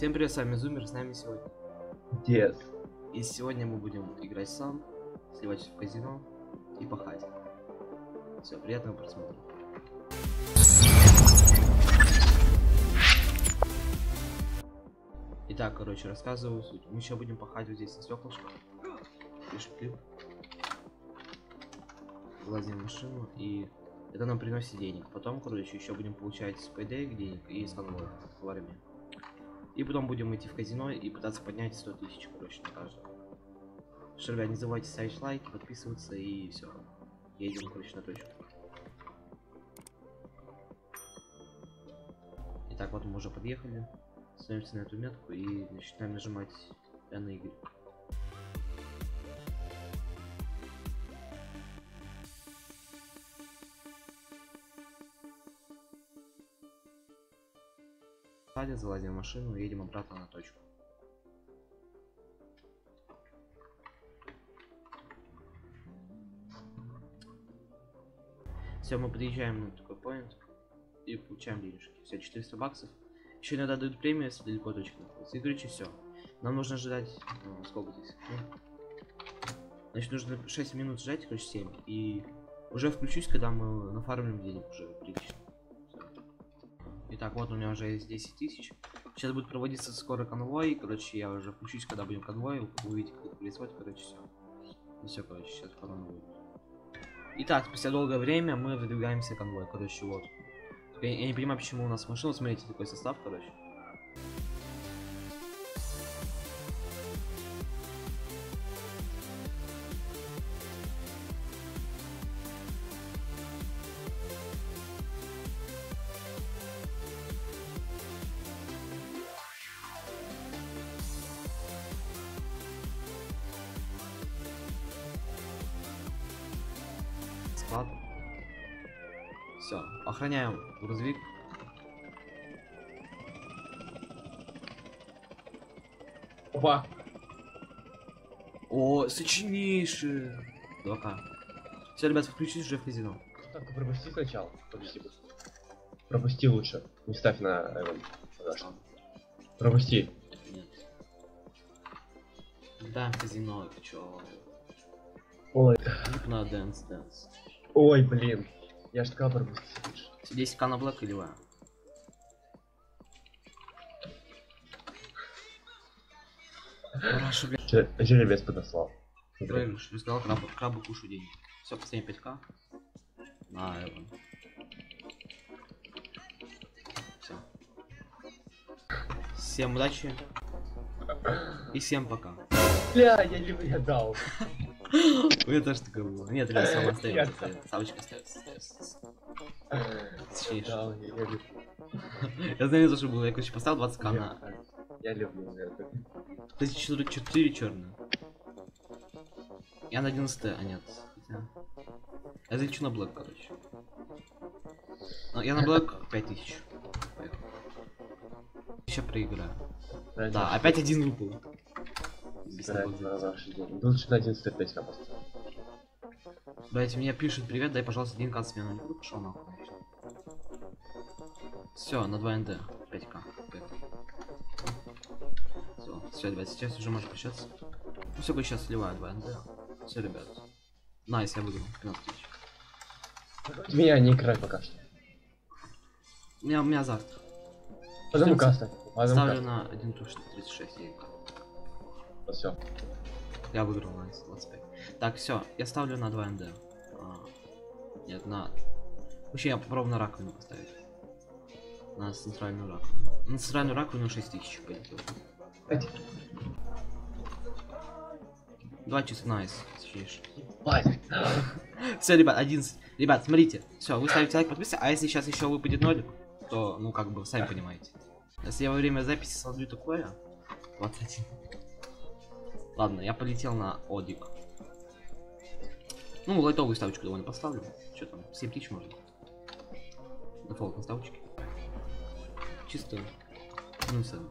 Всем привет, с вами Зумер, с нами сегодня. Дес. И сегодня мы будем играть сам, сливать в казино и пахать. Все, приятного просмотра. Итак, короче, рассказываю суть. Мы еще будем пахать вот здесь на стеклышко. Пишем клип. Влазим в машину, и это нам приносит денег. Потом, короче, еще будем получать с ПД денег и с конвоя в армии. И потом будем идти в казино и пытаться поднять 100 тысяч, короче, на каждого. Что, ребят, не забывайте ставить лайки, подписываться и все. Едем, короче, на точку. Итак, вот мы уже подъехали. Становимся на эту метку и начинаем нажимать на Y. Залазим в машину и едем обратно на точку. Все, мы подъезжаем на такой поинт и получаем денежки. Все, 400 баксов. Еще иногда дают премию, если далеко точка находится. И короче, все. Нам нужно ждать. Сколько здесь? Значит, нужно 6 минут ждать, короче, 7. И уже включусь, когда мы нафармим денег уже прилично. Итак, вот у меня уже есть 10 тысяч. Сейчас будет проводиться скоро конвой. Короче, я уже включусь, когда будем конвой. Вы увидите, как это происходит. Короче, все. Ну все, короче, сейчас потом будет. Итак, спустя долгое время мы выдвигаемся конвой. Короче, вот. Я не понимаю, почему у нас машина. Смотрите, такой состав, короче. Склад. Все, охраняем грузовик. Опа. О, сочнейший. 2К. Все, ребят, включись уже в казино. Так, пропусти сначала. Пропусти лучше. Не ставь на пропусти. Нет. Да, в казино, ты чё? Ой. На дэнс. Ой, блин. Я ж сказал пропусти лучше. 10к на блэк или ва? Хорошо, блядь. Жеребец подослал. Проигрыш, я сказал, крабы кушаю денег. Все, последние 5к. На его. Все. Всем удачи. И всем пока. Бля, я дал. Вы тоже такое было. Нет, ребят, сам остается. Савочка остается. Дал, Я знаю, за что было. Я, короче, поставил 20к на... Я люблю это. 4 черные. Я на 11, а нет. Я залечу на блэк, короче. Я на блэк 5000. Еще проиграю. Да, опять один выпал. Лучше на 11 5к поставить. Блять, мне пишут: привет, дай, пожалуйста, 1к с меня. Ну, пошел нахуй. Все, на 2 НД 5к. Все, ребят, сейчас уже можешь прощаться. Ну все, сейчас сливаю 2 НД. Все, ребят. Найс, я выиграл 15 тысяч. Меня не играй пока что. У меня азарт. Потом каста. Ставлю на 1.36. Все. Я выиграл на 25. Так, все, я ставлю на 2 НД. Нет, на... Вообще, я попробую на раковину поставить. На центральную раковину. На центральную раковину 6000 полетел. 2 часа, найс. Все, ребят, 11. Ребят, смотрите. Все, вы ставите лайк, подписывайтесь. А если сейчас еще выпадет нолик, то, ну, как бы, сами понимаете. Если я во время записи смотрю такое... 21. Ладно, я полетел на Одик. Ну, лайтовую ставочку довольно поставлю. Что там, 7000 можно. Дефолт на ставочке. Чисто. Ну, сам.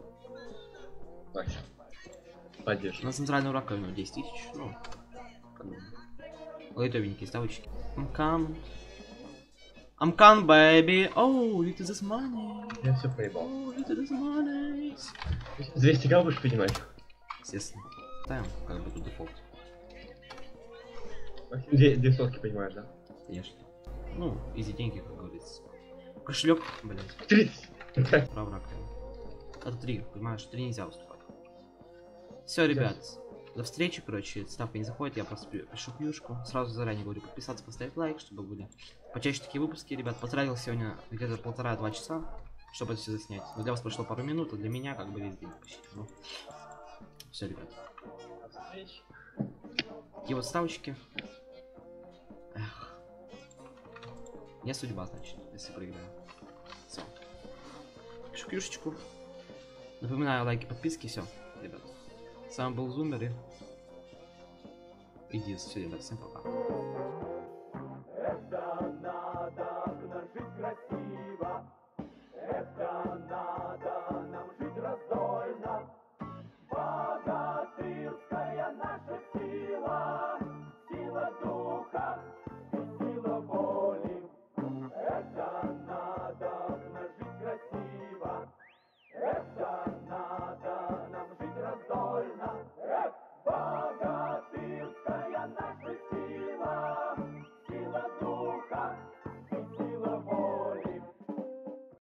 Поддержь. На центральную раковину 10 тысяч. Ну, как бы. Лайтовенькие ставочки. Come. I'm con, baby. Oh, look at this money. Я все проебал. Oh, look at this money. 200 гал будешь поднимать? Естественно. Ставим как бы тут дефолт. Максим, две сотки понимаешь, да? Конечно. Ну, изи деньги, как говорится. Кошелек, блять. 30. Прав раковина. Это 3, понимаешь, 3 нельзя уступать. Все, ребят. До встречи, короче, ставка не заходит, я просто пишу книжку. Сразу заранее говорю подписаться, поставить лайк, чтобы были почаще такие выпуски, ребят. Потратил сегодня где-то 1,5-2 часа, чтобы это все заснять. Но для вас прошло пару минут, а для меня как бы весь день почти. Ну. Все, ребят. Такие вот ставочки. Эх. Не судьба, значит, если проиграю. Все. Пишу книжечку. Напоминаю, лайки, подписки, все, ребят. С вами был Зумер и... Иди, все, ребят, всем пока.